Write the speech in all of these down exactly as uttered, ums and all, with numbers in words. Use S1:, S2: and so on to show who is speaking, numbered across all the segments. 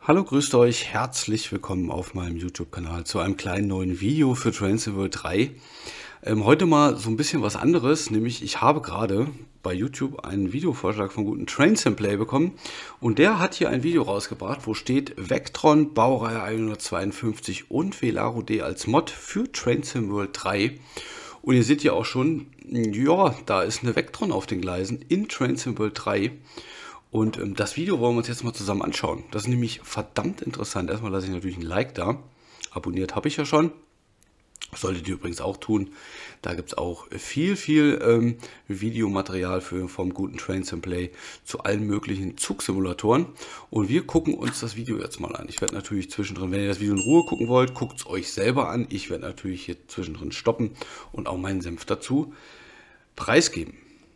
S1: Hallo, grüßt euch, herzlich willkommen auf meinem YouTube-Kanal zu einem kleinen neuen Video für Train Sim World drei. Ähm, heute mal so ein bisschen was anderes, nämlich ich habe gerade bei YouTube einen Videovorschlag von guten Train Sim Play bekommen und der hat hier ein Video rausgebracht, wo steht Vectron, Baureihe hundertzweiundfünfzig und Velaro D als Mod für Train Sim World drei. Und ihr seht ja auch schon, ja, da ist eine Vectron auf den Gleisen in Train Sim World drei. Und ähm, das Video wollen wir uns jetzt mal zusammen anschauen. Das ist nämlich verdammt interessant. Erstmal lasse ich natürlich ein Like da. Abonniert habe ich ja schon. Solltet ihr übrigens auch tun. Da gibt es auch viel, viel ähm, Videomaterial für, vom guten Train Sim Play zu allen möglichen Zugsimulatoren. Und wir gucken uns das Video jetzt mal an. Ich werde natürlich zwischendrin, wenn ihr das Video in Ruhe gucken wollt, guckt es euch selber an. Ich werde natürlich hier zwischendrin stoppen und auch meinen Senf dazu preisgeben.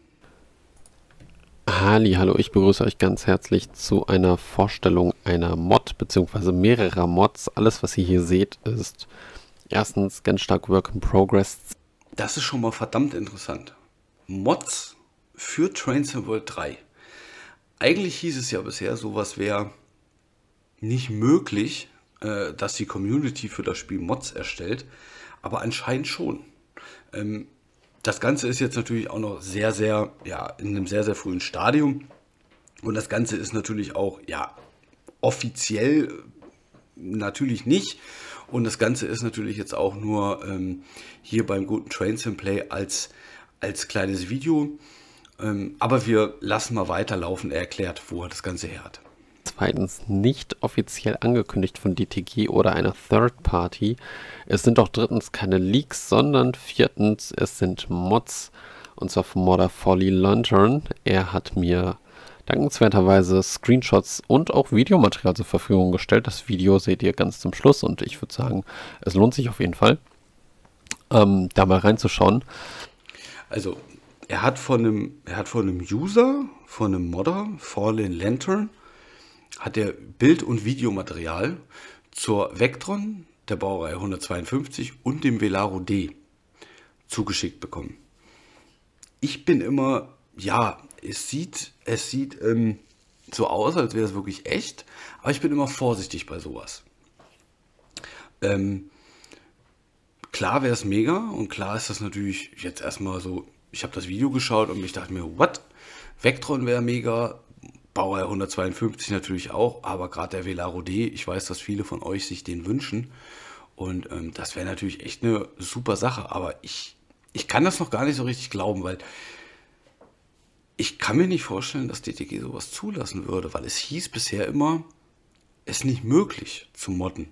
S2: Halli, hallo, ich begrüße euch ganz herzlich zu einer Vorstellung einer Mod bzw. mehrerer Mods. Alles, was ihr hier seht, ist erstens ganz stark Work in Progress.
S1: Das ist schon mal verdammt interessant. Mods für Train Sim World drei. Eigentlich hieß es ja bisher, sowas wäre nicht möglich, äh, dass die Community für das Spiel Mods erstellt, aber anscheinend schon. Ähm, Das Ganze ist jetzt natürlich auch noch sehr, sehr, ja, in einem sehr, sehr frühen Stadium. Und das Ganze ist natürlich auch, ja, offiziell natürlich nicht. Und das Ganze ist natürlich jetzt auch nur ähm, hier beim guten Train Sim Play als, als kleines Video. Ähm, aber wir lassen mal weiterlaufen. Er erklärt, wo er das Ganze her hat.
S2: Zweitens nicht offiziell angekündigt von D T G oder einer Third Party. Es sind auch drittens keine Leaks, sondern viertens es sind Mods, und zwar vom Modder Folly Lantern. Er hat mir dankenswerterweise Screenshots und auch Videomaterial zur Verfügung gestellt. Das Video seht ihr ganz zum Schluss und ich würde sagen, es lohnt sich auf jeden Fall, ähm, da mal reinzuschauen.
S1: Also er hat von einem, er hat von einem User, von einem Modder, Folly Lantern, hat er Bild- und Videomaterial zur Vectron, der Baureihe hundertzweiundfünfzig und dem Velaro D zugeschickt bekommen. Ich bin immer, ja, es sieht, es sieht ähm, so aus, als wäre es wirklich echt, aber ich bin immer vorsichtig bei sowas. Ähm, klar wäre es mega und klar ist das natürlich jetzt erstmal so, ich habe das Video geschaut und ich dachte mir, what? Vectron wäre mega, Baureihe hundertzweiundfünfzig natürlich auch, aber gerade der Velaro D, ich weiß, dass viele von euch sich den wünschen und ähm, das wäre natürlich echt eine super Sache, aber ich, ich kann das noch gar nicht so richtig glauben, weil ich kann mir nicht vorstellen, dass D T G sowas zulassen würde, weil es hieß bisher immer, es ist nicht möglich zu modden.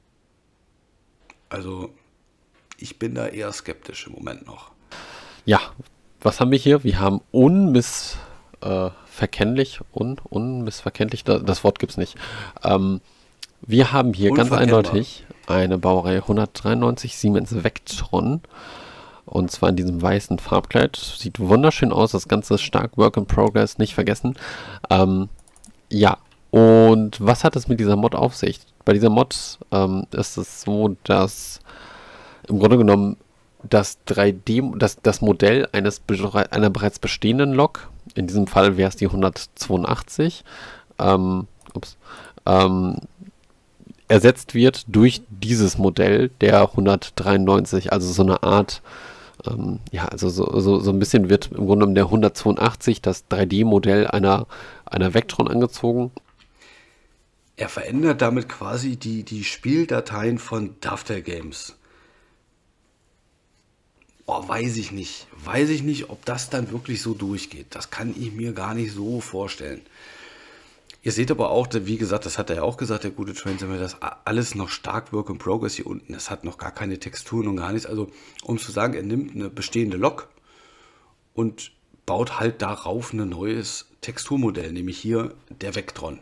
S1: Also ich bin da eher skeptisch im Moment noch.
S2: Ja, was haben wir hier? Wir haben unmiss... Äh, verkennlich, un, unmissverkenntlich, das Wort gibt es nicht. Ähm, wir haben hier ganz eindeutig eine Baureihe hundertdreiundneunzig Siemens Vectron, und zwar in diesem weißen Farbkleid. Sieht wunderschön aus, das Ganze ist stark Work in Progress, nicht vergessen. Ähm, ja, und was hat es mit dieser Mod auf sich? Bei dieser Mod ähm, ist es so, dass im Grunde genommen das drei D, das, das Modell eines, einer bereits bestehenden Lok, in diesem Fall wäre es die hundertzweiundachtzig, ähm, ups, ähm, ersetzt wird durch dieses Modell der hundertdreiundneunzig, also so eine Art, ähm, ja, also so, so, so ein bisschen wird im Grunde genommen der hundertzweiundachtzig, das drei D-Modell einer, einer Vectron angezogen.
S1: Er verändert damit quasi die, die Spieldateien von Dovetail Games. Oh, weiß ich nicht. Weiß ich nicht, ob das dann wirklich so durchgeht. Das kann ich mir gar nicht so vorstellen. Ihr seht aber auch, wie gesagt, das hat er ja auch gesagt, der gute Train Sim, das alles noch stark Work in Progress hier unten. Es hat noch gar keine Texturen und gar nichts. Also, um zu sagen, er nimmt eine bestehende Lok und baut halt darauf ein neues Texturmodell, nämlich hier der Vectron.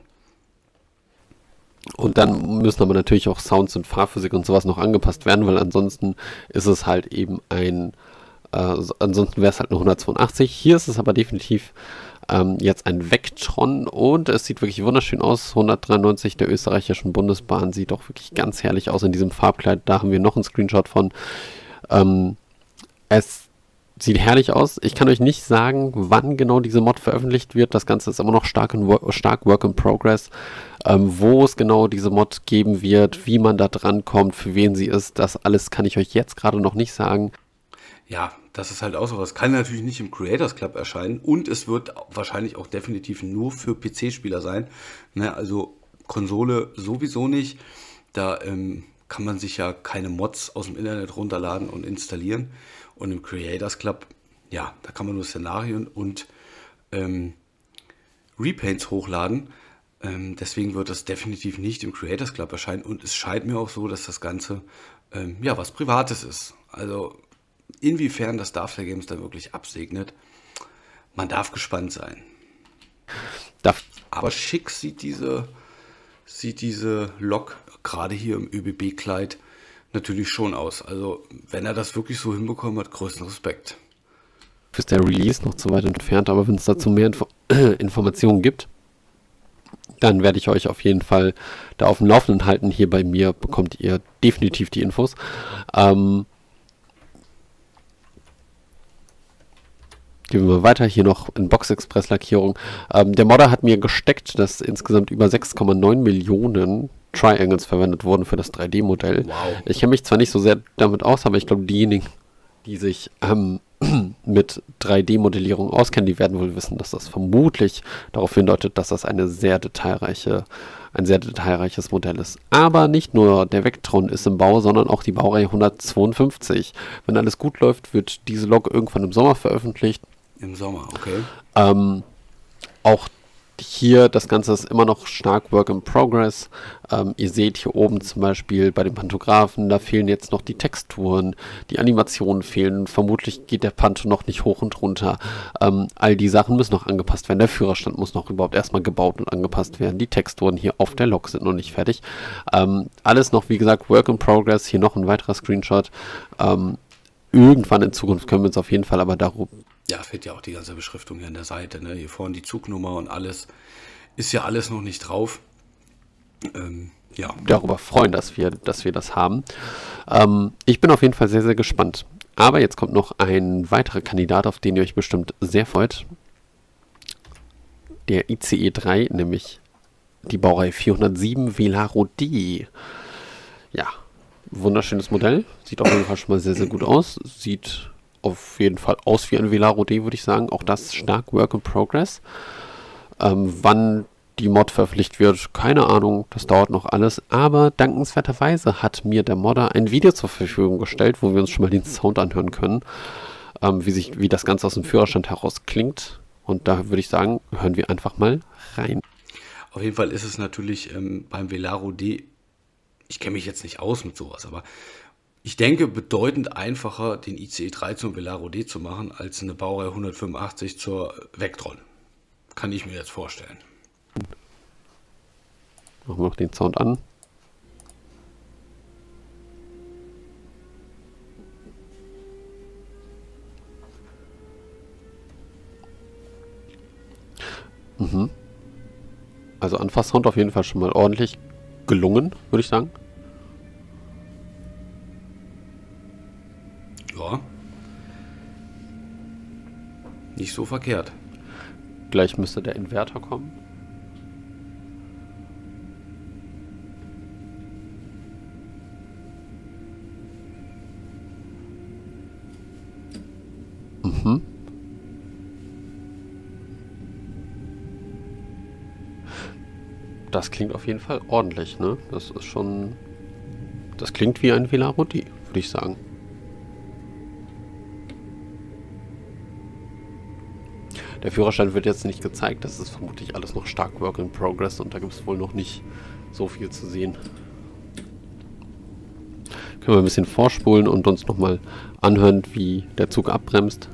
S2: Und dann müssen aber natürlich auch Sounds und Fahrphysik und sowas noch angepasst werden, weil ansonsten ist es halt eben ein, äh, ansonsten wäre es halt eine hundertzweiundachtzig. Hier ist es aber definitiv ähm, jetzt ein Vectron und es sieht wirklich wunderschön aus. hundertdreiundneunzig der österreichischen Bundesbahn sieht auch wirklich ganz herrlich aus in diesem Farbkleid. Da haben wir noch einen Screenshot von. Ähm, es sieht herrlich aus. Ich kann euch nicht sagen, wann genau diese Mod veröffentlicht wird. Das Ganze ist immer noch stark, in, stark Work in Progress. Ähm, wo es genau diese Mod geben wird, wie man da dran kommt, für wen sie ist, das alles kann ich euch jetzt gerade noch nicht sagen.
S1: Ja, das ist halt auch so was. Kann natürlich nicht im Creators Club erscheinen und es wird wahrscheinlich auch definitiv nur für P C-Spieler sein. Ne, also Konsole sowieso nicht. Da ähm, kann man sich ja keine Mods aus dem Internet runterladen und installieren. Und im Creators Club, ja, da kann man nur Szenarien und ähm, Repaints hochladen. Ähm, deswegen wird das definitiv nicht im Creators Club erscheinen. Und es scheint mir auch so, dass das Ganze ähm, ja was Privates ist. Also inwiefern das Starflare Games da wirklich absegnet, man darf gespannt sein.
S2: Darf
S1: Aber schick sieht diese, sieht diese Lok gerade hier im ÖBB-Kleid natürlich schon aus. Also wenn er das wirklich so hinbekommen hat, größten Respekt.
S2: Ist der Release noch zu weit entfernt, aber wenn es dazu mehr Info Informationen gibt, dann werde ich euch auf jeden Fall da auf dem Laufenden halten. Hier bei mir bekommt ihr definitiv die Infos. Ähm, Gehen wir weiter, hier noch in Box-Express-Lackierung. Ähm, der Modder hat mir gesteckt, dass insgesamt über sechs Komma neun Millionen Triangles verwendet wurden für das drei D-Modell.
S1: Wow.
S2: Ich kenne mich zwar nicht so sehr damit aus, aber ich glaube, diejenigen, die sich ähm, mit drei D-Modellierung auskennen, die werden wohl wissen, dass das vermutlich darauf hindeutet, dass das eine sehr detailreiche, ein sehr detailreiches Modell ist. Aber nicht nur der Vectron ist im Bau, sondern auch die Baureihe hundertzweiundfünfzig. Wenn alles gut läuft, wird diese Lok irgendwann im Sommer veröffentlicht.
S1: Im Sommer, okay.
S2: Ähm, auch hier, das Ganze ist immer noch stark Work in Progress. Ähm, ihr seht hier oben zum Beispiel bei dem Pantographen, da fehlen jetzt noch die Texturen, die Animationen fehlen. Vermutlich geht der Panto noch nicht hoch und runter. Ähm, all die Sachen müssen noch angepasst werden. Der Führerstand muss noch überhaupt erstmal gebaut und angepasst werden. Die Texturen hier auf der Lok sind noch nicht fertig. Ähm, alles noch, wie gesagt, Work in Progress. Hier noch ein weiterer Screenshot. Ähm, irgendwann in Zukunft können wir uns auf jeden Fall aber darum...
S1: Ja, fehlt ja auch die ganze Beschriftung hier an der Seite. Ne? Hier vorne die Zugnummer und alles. Ist ja alles noch nicht drauf. Ähm, ja.
S2: Darüber freuen, dass wir, dass wir das haben. Ähm, ich bin auf jeden Fall sehr, sehr gespannt. Aber jetzt kommt noch ein weiterer Kandidat, auf den ihr euch bestimmt sehr freut. Der I C E drei, nämlich die Baureihe vierhundertsieben Velaro D. Ja, wunderschönes Modell. Sieht auf jeden Fall schon mal sehr, sehr gut aus. Sieht auf jeden Fall aus wie ein Velaro D, würde ich sagen. Auch das stark Work in Progress. Ähm, wann die Mod veröffentlicht wird, keine Ahnung, das dauert noch alles. Aber dankenswerterweise hat mir der Modder ein Video zur Verfügung gestellt, wo wir uns schon mal den Sound anhören können, ähm, wie, sich, wie das Ganze aus dem Führerstand heraus klingt. Und da würde ich sagen, hören wir einfach mal rein.
S1: Auf jeden Fall ist es natürlich ähm, beim Velaro D, ich kenne mich jetzt nicht aus mit sowas, aber ich denke, bedeutend einfacher, den I C E drei zum Velaro D zu machen, als eine Baureihe hundertfünfundachtzig zur Vectron. Kann ich mir jetzt vorstellen.
S2: Machen wir noch den Sound an. Mhm. Also Anfasssound auf jeden Fall schon mal ordentlich gelungen, würde ich sagen.
S1: Ja. Nicht so verkehrt.
S2: Gleich müsste der Inverter kommen. Mhm. Das klingt auf jeden Fall ordentlich, ne? Das ist schon... Das klingt wie ein Velaro D, würde ich sagen. Der Führerschein wird jetzt nicht gezeigt, das ist vermutlich alles noch stark Work in Progress und da gibt es wohl noch nicht so viel zu sehen. Können wir ein bisschen vorspulen und uns nochmal anhören, wie der Zug abbremst.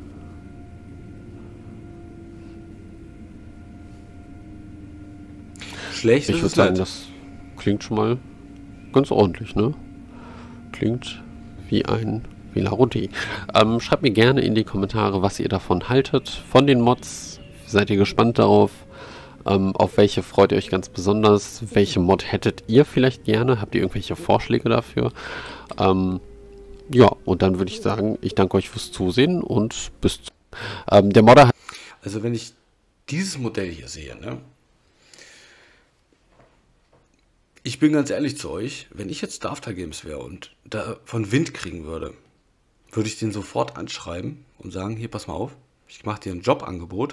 S1: Schlecht
S2: Ich
S1: ist
S2: würde
S1: es
S2: sagen,
S1: nicht.
S2: das klingt schon mal ganz ordentlich, ne? Klingt wie ein Velaro D. Ähm, schreibt mir gerne in die Kommentare, was ihr davon haltet, von den Mods. Seid ihr gespannt darauf? Ähm, auf welche freut ihr euch ganz besonders? Welche Mod hättet ihr vielleicht gerne? Habt ihr irgendwelche Vorschläge dafür? Ähm, ja, und dann würde ich sagen, ich danke euch fürs Zusehen und bis... Ähm, der Modder hat...
S1: Also wenn ich dieses Modell hier sehe, ne? ich bin ganz ehrlich zu euch, wenn ich jetzt Daftar Games wäre und davon Wind kriegen würde, würde ich den sofort anschreiben und sagen, hier, pass mal auf, ich mache dir ein Jobangebot.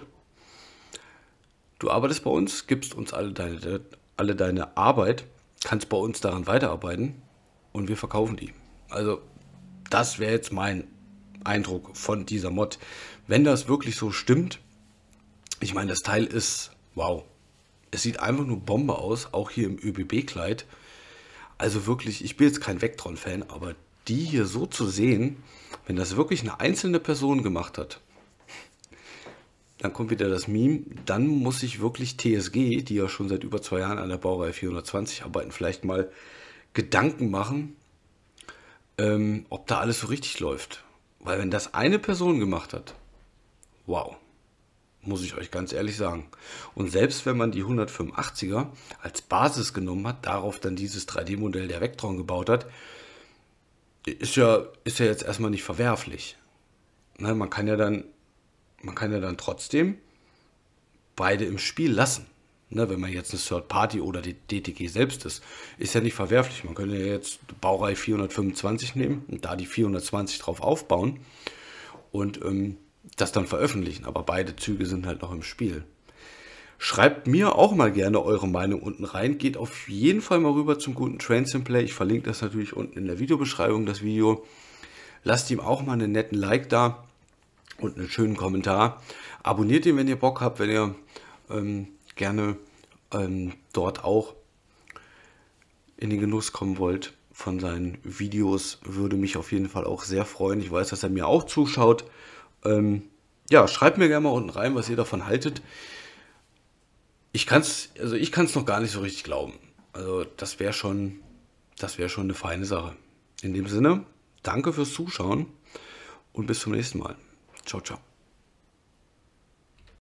S1: Du arbeitest bei uns, gibst uns alle deine, alle deine Arbeit, kannst bei uns daran weiterarbeiten und wir verkaufen die. Also das wäre jetzt mein Eindruck von dieser Mod. Wenn das wirklich so stimmt, ich meine, das Teil ist, wow, es sieht einfach nur Bombe aus, auch hier im ÖBB-Kleid. Also wirklich, ich bin jetzt kein Vectron-Fan, aber die hier so zu sehen, wenn das wirklich eine einzelne Person gemacht hat, dann kommt wieder das Meme, dann muss sich wirklich T S G, die ja schon seit über zwei Jahren an der Baureihe vierhundertzwanzig arbeiten, vielleicht mal Gedanken machen, ähm, ob da alles so richtig läuft. Weil wenn das eine Person gemacht hat, wow, muss ich euch ganz ehrlich sagen. Und selbst wenn man die hundertfünfundachtziger als Basis genommen hat, darauf dann dieses drei D-Modell der Vectron gebaut hat, ist ja, ist ja jetzt erstmal nicht verwerflich. Ne, man kann ja dann Man kann ja dann trotzdem beide im Spiel lassen. Ne, wenn man jetzt eine Third Party oder die D T G selbst ist, ist ja nicht verwerflich. Man könnte ja jetzt Baureihe vierhundertfünfundzwanzig nehmen und da die vierhundertzwanzig drauf aufbauen und ähm, das dann veröffentlichen. Aber beide Züge sind halt noch im Spiel. Schreibt mir auch mal gerne eure Meinung unten rein. Geht auf jeden Fall mal rüber zum guten Trains and Play. Ich verlinke das natürlich unten in der Videobeschreibung, das Video. Lasst ihm auch mal einen netten Like da und einen schönen Kommentar. Abonniert ihn, wenn ihr Bock habt, wenn ihr ähm, gerne ähm, dort auch in den Genuss kommen wollt von seinen Videos. Würde mich auf jeden Fall auch sehr freuen. Ich weiß, dass er mir auch zuschaut. Ähm, ja, schreibt mir gerne mal unten rein, was ihr davon haltet. Ich kann es also ich kann's noch gar nicht so richtig glauben. Also das wäre schon, das wäre schon eine feine Sache. In dem Sinne, danke fürs Zuschauen und bis zum nächsten Mal. Ciao, ciao.